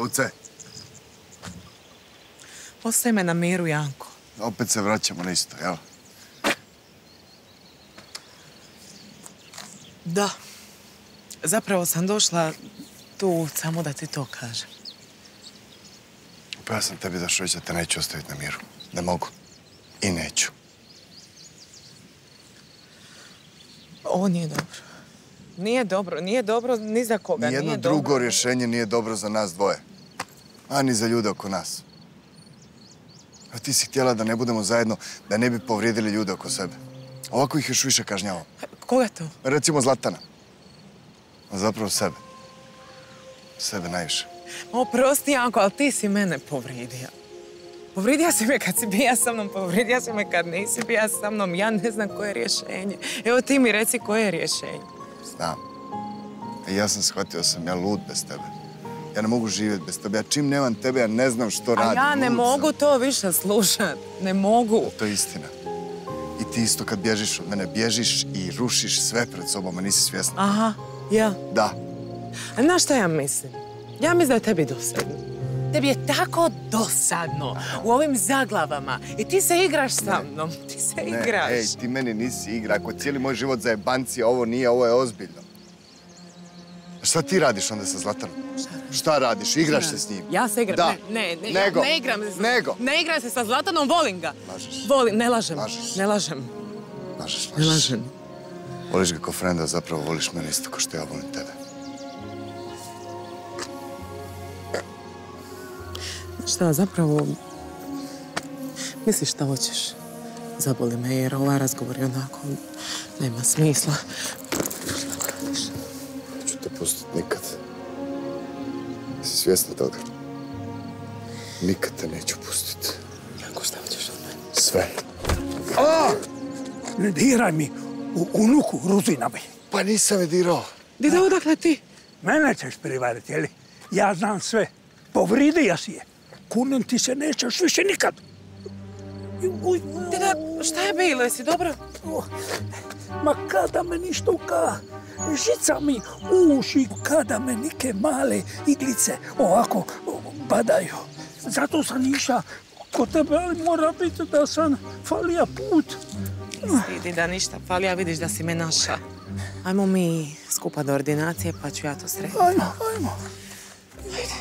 Luce. Ostaje me na miru, Janko. Opet se vraćamo na isto, jel? Da. Zapravo sam došla tu samo da ti to kažem. Pa ja sam tebi došao da te neću ostaviti na miru. Ne mogu. I neću. Ovo nije dobro. Nije dobro ni za koga. Nijedno drugo rješenje nije dobro za nas dvoje. A ni za ljude oko nas. A ti si htjela da ne budemo zajedno, da ne bi povrijedili ljude oko sebe. Ovako ih još više kažnjavamo. Koga to? Recimo Zlatana. A zapravo sebe. Sebe najviše. Oprosti, Janko, ali ti si mene povrijedio. Povrijedio si me kad si bija sa mnom, povrijedio si me kad nisi bija sa mnom. Ja ne znam koje je rješenje. Evo ti mi reci koje je rješenje. Znam. I ja sam shvatio da sam ja lud bez tebe. Ja ne mogu živjeti bez tebe. Ja čim nemam tebe, ja ne znam što radim. A ja ne mogu to više slušat. Ne mogu. To je istina. I ti isto kad bježiš od mene, bježiš i rušiš sve pred sobom, a nisi svjesna. Aha, ja? Da. A znaš šta ja mislim? Ja mislim da je tebi dosadno. Tebi je tako dosadno u ovim zaglavama. I ti se igraš sa mnom. Ti se igraš. Ej, ti meni nisi igra. Ako cijeli moj život za jebanci, ovo nije, ovo je ozbiljno. Šta ti radiš onda sa Zlatanom? Šta radiš? Igraš se s njim? Ja se igram. Da. Ne igram se. Nego. Ne igram se sa Zlatanom, volim ga. Lažeš. Ne lažem. Lažeš. Ne lažem. Lažeš. Ne lažem. Voliš ga ko frenda, zapravo voliš mene isto ko što ja volim tebe. Šta, zapravo... Misliš šta hoćeš? Zaboli me jer ovaj razgovor je onako... Nema smisla. Neću te pustiti nikad. Jesi svjesna toga? Nikad te neću pustiti. Janko, šta hoćeš od mene? Sve. Ne diraj mi u unuku ruzinama. Pa nisam je dirao. Dida, odakle ti? Mene ćeš privariti, jeli? Ja znam sve. Povridio si je. Kunem ti se nećeš više nikad. Dida, šta je bilo? Jesi dobro? Ma kada me ništa žica mi u uši, kada me neke male iglice ovako badaju. Zato sam iša kod tebe, ali mora biti da sam falija put. Vidi da ništa falija, vidiš da si me naša. Ajmo mi skupa do ordinacije, pa ću ja to srediti. Ajmo. Ajde.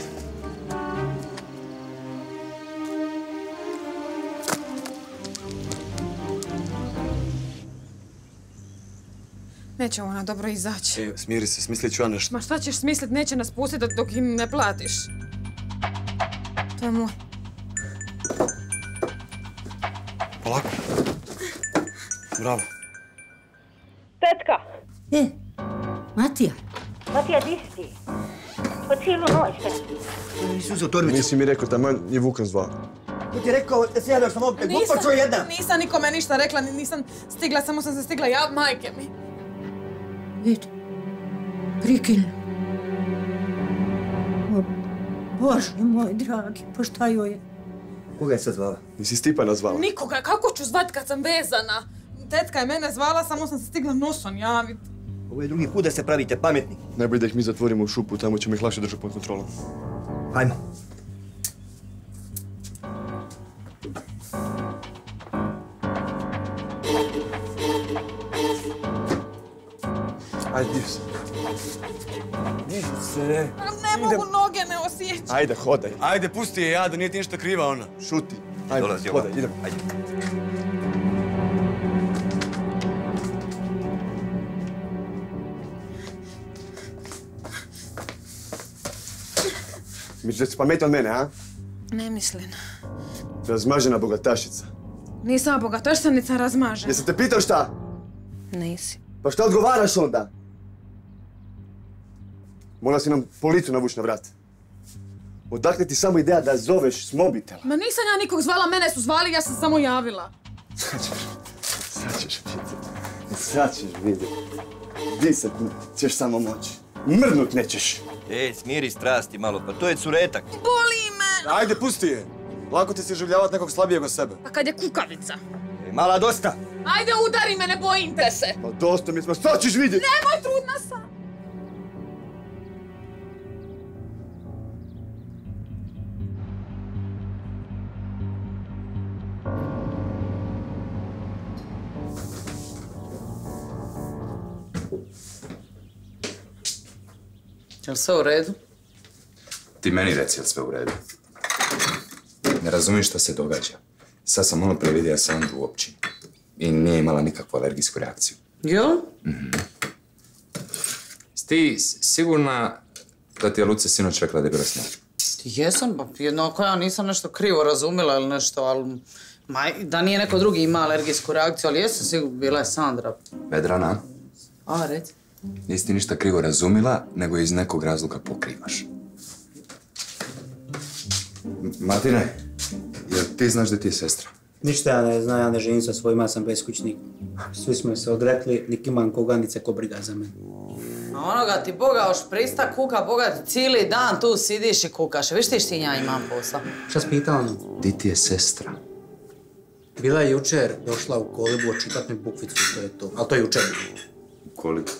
Neće ona dobro izaći. Smiri se, smislit ću ja nešto. Ma šta ćeš smislit, neće nas pustiti dok im ne platiš. To je moj. Polako. Bravo. Tetka! Matija? Matija, di si ti? Pa cijelu noć te. Nisi uzeo torbicu. Nisi mi rekao da man je Vukan zvao. Ko ti je rekao da se jadaš na mobitel? Glupo čuo jedna! Nisam nikome ništa rekla, nisam stigla, samo sam se stigla ja, majke mi. Vidi, prikilno. Bože moj dragi, pa šta joj je? Koga je sad zvala? Nisi Stipana zvala? Nikoga, kako ću zvat kad sam vezana? Tetka je mene zvala, samo sam se stigla nosom javiti. Ovo je drugi put da se pravite pametni. Najbolje da ih mi zatvorimo u šupu, tamo ćemo ih lakše držati pod kontrolom. Hajmo. Ajde, divi se. Divi se. Ne mogu, noge ne osjećam. Ajde, hodaj. Ajde, pusti je ja, da nije ti ništa kriva ona. Šuti. Ajde, hodaj, idemo. Ajde. Misliš da si pametna od mene, a? Ne mislim. Razmažena bogatašica. Nisam bogatašnica, razmažena. Jesam te pitao šta? Nisi. Pa šta odgovaraš onda? Morala si nam policiju navući na vrat. Odakle ti samo ideja da zoveš s mobitela? Ma nisam ja nikog zvala, mene su zvali, ja sam samo javila. Sad ćeš vidjeti. Sad ćeš vidjeti. Di sad ćeš samo moći. Mrnut nećeš. Smiri strasti malo, pa to je curetak. Boli me! Ajde, pusti je. Lako ti se življavati nekog slabijeg od sebe. Pa kad je kukavica? Mala, dosta. Ajde, udari me, ne bojim te se. Pa dosta mi smo, sad ćeš vidjeti. Nemoj, trudna sam. Jel sve u redu? Ti meni reci, jel sve u redu? Ne razumiješ šta se događa. Sad sam malo prije vidio Sandru u općini. I nije imala nikakvu alergijsku reakciju. Jel? Ti sigurna da ti je Luce sinoć rekla da je bila s njom? Jesam, jednako ja nisam nešto krivo razumjela ili nešto, ali... Da nije neko drugi ima alergijsku reakciju, ali jesam sigurno, bila je Sandra. Vedrana? A, reci. Nisi ti ništa krivo razumila, nego iz nekog razloga pokrivaš. Martine, jel ti znaš da ti je sestra? Ništa ja ne znam, ja ne živim sa svojima, ja sam beskućnik. Svi smo se odrekli, nik imam koganice ko briga za mene. A onoga ti Boga još prista kuka, Boga ti cijeli dan tu sidiš i kukaš. Viš ti štinja imam posla. Šta si pitala? Di ti je sestra? Bila je jučer, došla u kolibu očitat mi bukvicu, to je to. Ali to je jučer. U kolibu?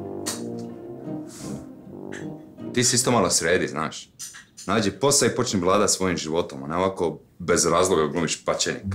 Ti si isto malo sredi, znaš. Nađi posao i počni vladat svojim životom, a ne ovako bez razloga glumiš pačenika.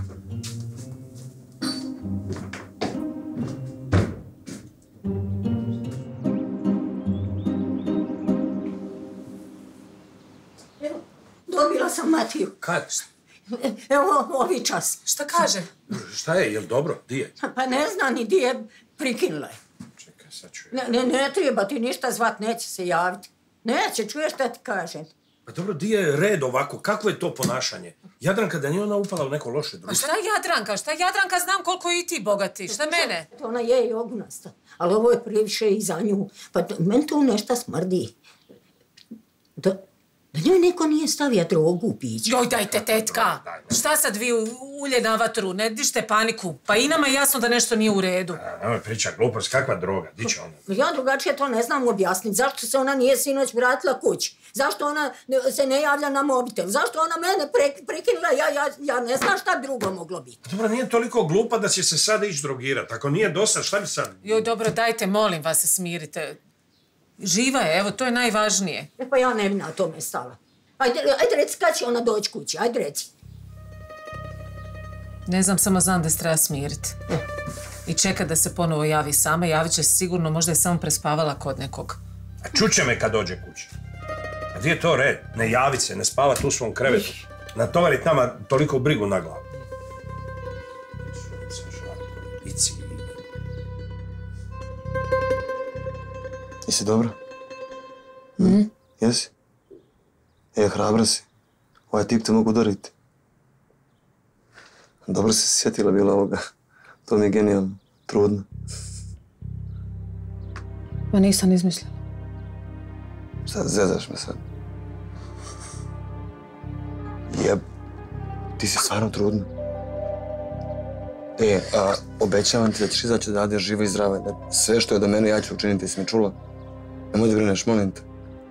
Dobila sam Matiju. Kad? Evo, ovi čas. Šta kaže? Šta je, jel dobro? Di je? Pa ne zna ni di je, prikinula je. Čekaj, sad ću... Ne treba ti ništa zvat, neće se javiti. Neće, čuješ šta ti kažem. Pa dobro, di je red ovako? Kakvo je to ponašanje? Jadranka, da nije ona upala u neko loše društvo? A šta Jadranka? Šta Jadranka znam koliko i ti bogati? Šta mene? Ona je i ognasta, ali ovo je previše i za nju. Pa meni tu nešto smrdi. Da njoj neko nije stavio drogu u piće. Joj, dajte, tetka. Šta sad vi ulje na vatru? Ne dište paniku. Pa i nama je jasno da nešto nije u redu. Nemoj priča glupost, kakva droga? Di će ona? Ja drugačije to ne znam objasniti. Zašto se ona nije sinoć vratila kući? Zašto ona se ne javlja na mobitel? Zašto ona mene prekinula? Ja ne znam šta bi drugo moglo biti. Dobro, nije toliko glupa da će se sada ići drogirati. Ako nije dosad, šta bi sad? Joj, dobro, dajte, molim vas, se smirite. Živa je, evo, to je najvažnije. Pa ja ne bi na tome stala. Ajde reci kad će ona doći kući, ajde reci. Ne znam, samo znam da se treba smiriti. I čeka da se ponovo javi sama, javit će se sigurno, možda je samo prespavala kod nekog. A čuće me kad dođe kući. A gdje je to red? Ne javit se, ne spavat u svom krevetu. Natovarit nama toliko brigu na glavu. Jesi dobro? Jesi? Hrabra si. Ovaj tip te mogu udariti. Dobro si se sjetila bila ovoga. To mi je genijalno. Trudno. Pa nisam izmislila. Sad zezaš me sad. Jeb. Ti si stvarno trudna. Obećavam ti da ćeš izaći da radiš živa i zdrava. Sve što je do mene ja ću učiniti, jesi mi čula? Nemoj da brineš, molim te.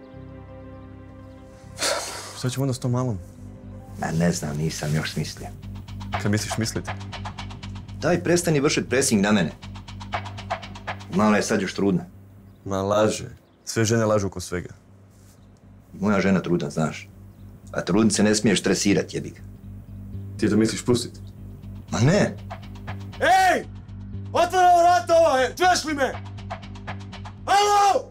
Šta ćemo onda s tom malom? Ne znam, nisam još smislio. Kad misliš misliti? Daj, prestani vršiti presing na mene. Mala je sad još trudna. Ma laže. Sve žene lažu oko svega. Moja žena trudna, znaš. A trudnice ne smiješ stresirati, jebi ga. Ti to misliš pustiti? Ma ne! Ej! Otvara vrata ova, čuješ li me? Halo!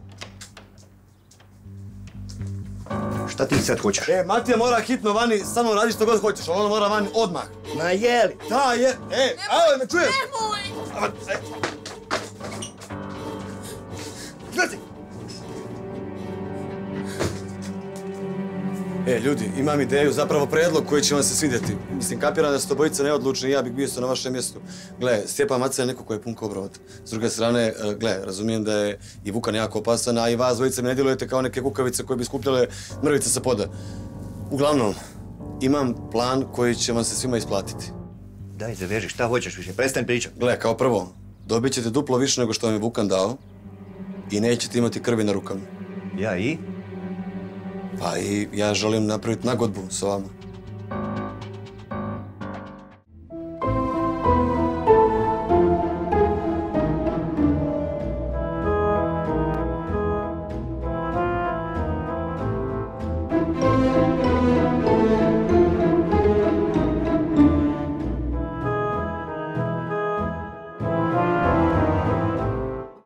Šta ti sad hoćeš? Matija mora hitno vani, samo radi što god hoćeš, ali ona mora vani odmah. Ma jeli? Da, je. Alo, me čuješ? Nemoj! Gledaj! Ljudi, imam ideju, zapravo prijedlog koji će vam se svidjeti. Mislim, kapiram da ste obojice neodlučni i ja bih bio na vašem mjestu. Gle, Stjepan Maca je neko koji je pun ko brod. S druge strane, gle, razumijem da je i Vukan jako opasan, a i vas dvojice me ne djelujete kao neke kukavice koje bi skupljale mrvice sa poda. Uglavnom, imam plan koji će vam se svima isplatiti. Daj, zaveži, šta hoćeš više, prestaň pričat. Gle, kao prvo, dobit ćete duplo više nego što vam je Vukan dao i nećete imati krvi na rukama. Ja i? Pa i ja želim napraviti nagodbu s vama.